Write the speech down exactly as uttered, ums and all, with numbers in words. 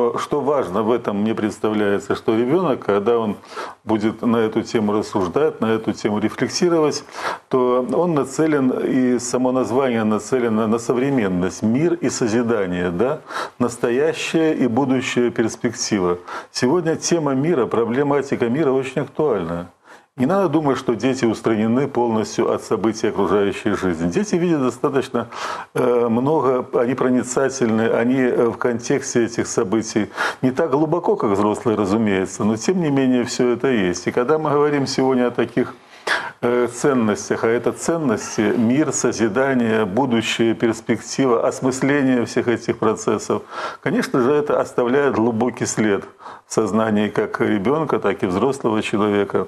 Что важно в этом, мне представляется, что ребенок, когда он будет на эту тему рассуждать, на эту тему рефлексировать, то он нацелен, и само название нацелено на современность, мир и созидание, да? Настоящая и будущая перспектива. Сегодня тема мира, проблематика мира очень актуальна. Не надо думать, что дети устранены полностью от событий окружающей жизни. Дети видят достаточно много, они проницательны, они в контексте этих событий не так глубоко, как взрослые, разумеется, но тем не менее все это есть. И когда мы говорим сегодня о таких ценностях, а это ценности, мир, созидание, будущее, перспектива, осмысление всех этих процессов, конечно же, это оставляет глубокий след в сознании как ребенка, так и взрослого человека.